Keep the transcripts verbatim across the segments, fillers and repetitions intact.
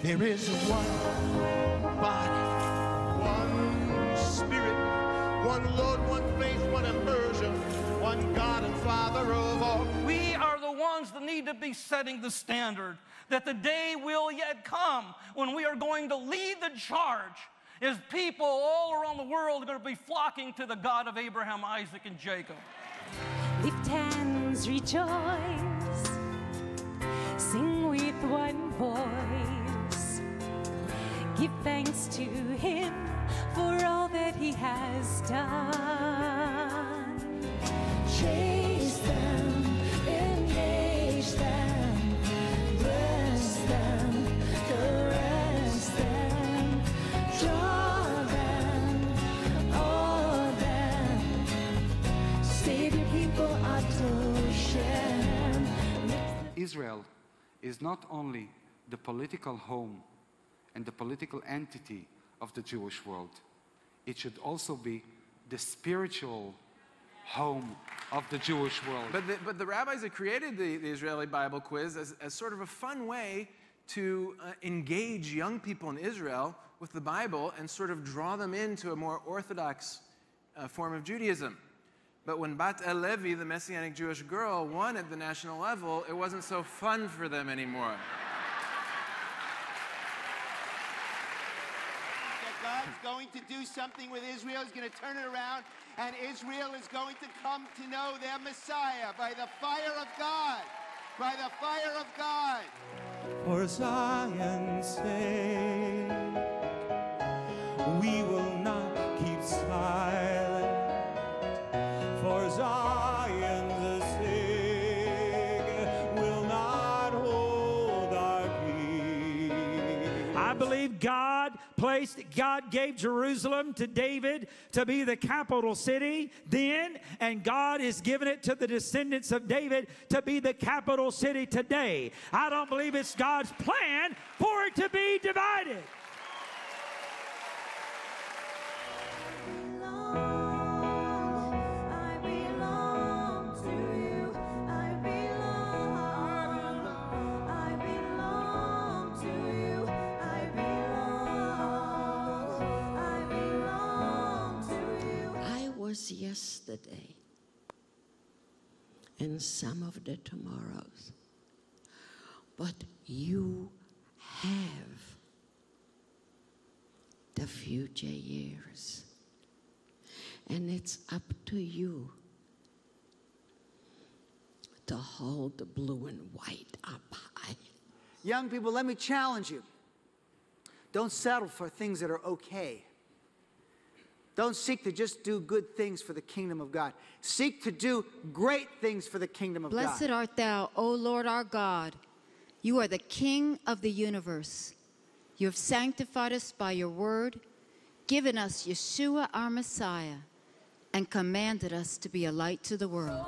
There is one body, one spirit, one Lord, one faith, one immersion, one God and Father of all. We are the ones that need to be setting the standard, that the day will yet come when we are going to lead the charge as people all around the world are going to be flocking to the God of Abraham, Isaac, and Jacob. Lift hands, rejoice, sing with one voice, give thanks to Him for all that He has done. Chase them, engage them, bless them, caress them, draw them, all them, save your people, Adoshem. Israel is not only the political home and the political entity of the Jewish world, it should also be the spiritual home of the Jewish world. But the, but the rabbis that created the, the Israeli Bible quiz as, as sort of a fun way to uh, engage young people in Israel with the Bible and sort of draw them into a more orthodox uh, form of Judaism. But when Bat El Levi, the Messianic Jewish girl, won at the national level, it wasn't so fun for them anymore. God's going to do something with Israel. He's going to turn it around, and Israel is going to come to know their Messiah by the fire of God. By the fire of God. For Zion's sake, we will not keep silent. For Zion's sake, we'll not hold our peace. I believe God placed, God gave Jerusalem to David to be the capital city then, and God has given it to the descendants of David to be the capital city today. I don't believe it's God's plan for it to be divided. Yesterday and some of the tomorrows, but you have the future years, and it's up to you to hold the blue and white up high. Young people, let me challenge you. Don't settle for things that are okay. Don't seek to just do good things for the kingdom of God. Seek to do great things for the kingdom of God. Blessed art thou, O Lord our God. You are the King of the universe. You have sanctified us by your word, given us Yeshua our Messiah, and commanded us to be a light to the world.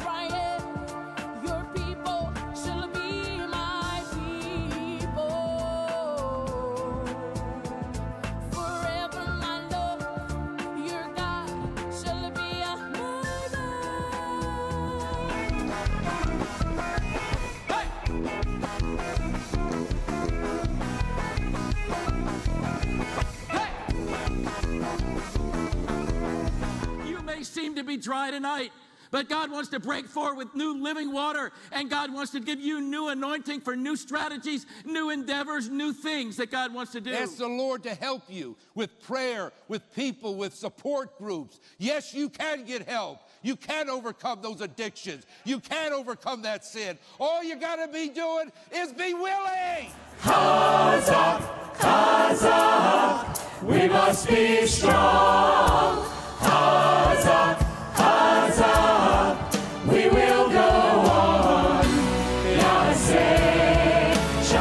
Seem to be dry tonight, but God wants to break forth with new living water, and God wants to give you new anointing for new strategies, new endeavors, new things that God wants to do. Ask the Lord to help you with prayer, with people, with support groups. Yes, you can get help. You can overcome those addictions. You can overcome that sin. All you got to be doing is be willing. Chazak, Chazak, we must be strong. Chazak, Chazak, we will go on. Yaseh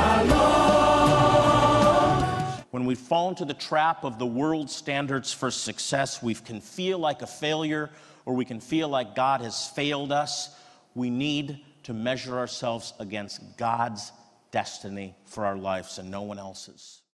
Shalom. When we fall into the trap of the world's standards for success, we can feel like a failure, or we can feel like God has failed us. We need to measure ourselves against God's destiny for our lives and no one else's.